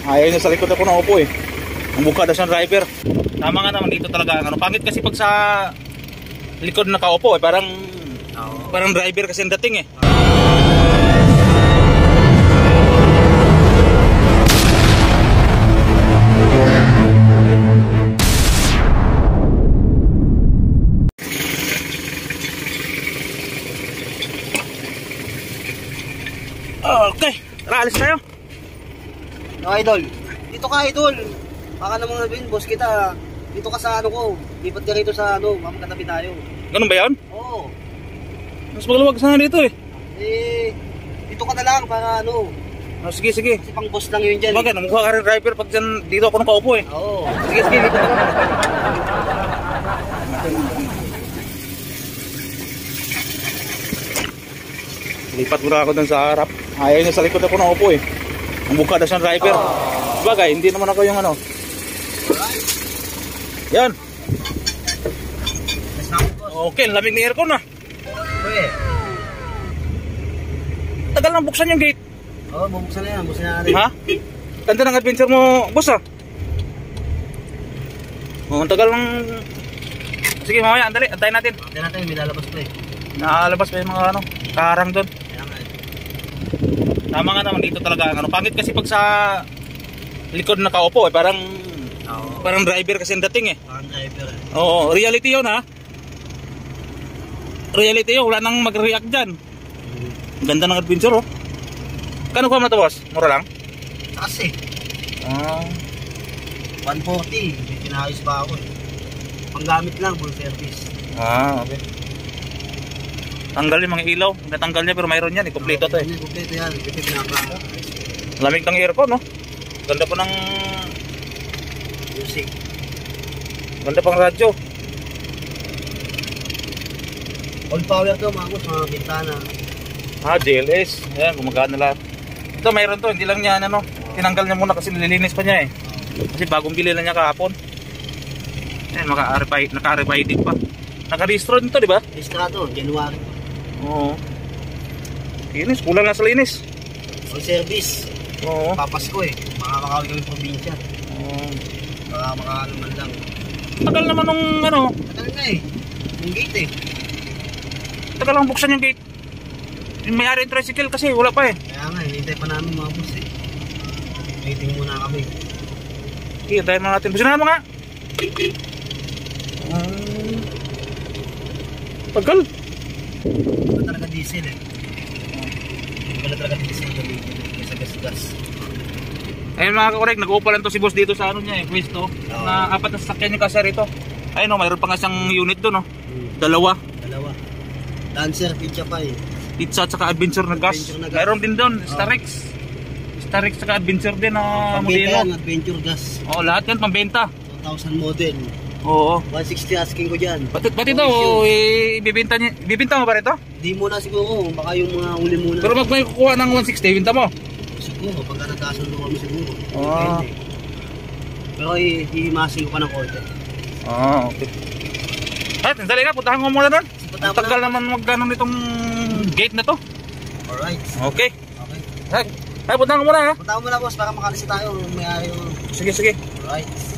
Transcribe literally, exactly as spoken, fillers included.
Ayaw niya sa likod ako na upo eh. Ang buka daw siyang driver. Tama nga naman dito talaga. Ano, pangit kasi pag sa likod nakaupo eh. Parang, oh. parang driver kasi ang dating eh. Okay, tara alis tayo. No, idol. Dito ka, idol. Baka naman sabihin, boss kita. Dito ka sa ano ko. Lipat ka rito sa ano, magkatabi tayo. Ganun ba yan? Oo. Mas maluwag sana dito eh. Eh, dito ka na lang para ano. Oh, sige, sige. Kasi pang boss lang yun dyan. Bakit? Mukha ka rin driver pag dyan, dito ako nakaupo eh. Oo. Sige, sige, dito ka lang. Lipat muna ako dun sa harap. Ayaw niya sa likod ako nakaupo eh. Ang buka daw siyang driver. Bagay, hindi naman ako yung ano. Yan. Okay, lamig ni aircon na. Okay. Tagal nang buksan yung gate. Oo, oh, bubuksan na yan. Buksan na natin. Ha? Ganda ng adventure mo, boss ah. Oh, ang tagal ng... Sige mamaya, andali, antayin natin. Antayin natin, may lalabas pa eh. Nakalabas pa yung mga ano, karang doon. Tama nga naman dito talaga. Ano, pangit kasi pag sa likod nakaupo eh, parang oh. parang driver kasi ang dating eh. Parang driver eh. Oo, reality yun ha. Reality yun, wala nang mag-react dyan. Hmm. Ganda ng adventure oh. Kano ko to boss? Mura lang? Kasi oh. one forty, pinahayos pa ako eh. Panggamit lang, full service. Ah, okay. Tanggal yung mga ilaw. Natanggal niya pero mayroon yan. Kompleto to eh. Kompleto yan. Ito pinaka. Lamig ng aircon no? Ganda pa ng music. Ganda pang radyo. All power to mga boss, mga bintana. Ah, J L S. Ayan, gumagana lahat. Ito mayroon to. Hindi lang niya ano. Tinanggal niya muna kasi nililinis pa niya eh. Kasi bagong bili lang niya kahapon. Ayan, naka-R F I D pa. Naka-restro din to, di ba? Registrado, January. Oo. Linis, kulang na sa linis. Full service. Oo. Papasko eh. Makakakawin kami probinsya. Oo. Baka makakano man lang. Tagal naman nung ano. Tagal na eh. Yung gate eh. Tagal lang buksan yung gate. Yung may-ari yung tricycle kasi wala pa eh. Kaya nga, hinintay pa namin mga boss eh. Waiting muna kami. Okay, tayo na natin. Busin na mo nga. Um, tagal. Hindi ba talaga diesel eh. Hindi ba talaga diesel gamitin sa gas-gas. Ayun mga kakorek, nag-uupalan to si boss dito sa ano niya eh, pwesto. Oh. Na apat na sasakyan yung kasya rito. Ayun o, mayroon pa nga siyang unit doon o. Hmm. Dalawa. Dalawa. Lancer, pizza pa eh. Pizza at saka adventure na gas. Adventure na gas. Mayroon din doon, oh. Starex. Starex at saka adventure din na oh, modelo. Yan, adventure gas. Oo, lahat yan pambenta. two thousand model. Oo. one sixty asking ko dyan. Pati, pati daw, eh, ibibenta, niya, ibibenta mo ba rito? Di muna siguro, baka yung mga uli muna. Pero mag may kukuha ng one sixty, ibibenta mo? Siguro, pagka nagkasundo kami siguro. Ah. Pero i-masing ko pa ng konti. Ah, okay. At, dali ka, puntahan ko muna doon. Ang tagal naman mag-ganon itong gate na to. Alright. Okay. Okay. Ay, puntahan ko muna ha. Puntahan ko muna boss, para makalisa tayo. May ayaw. Sige, sige. Alright.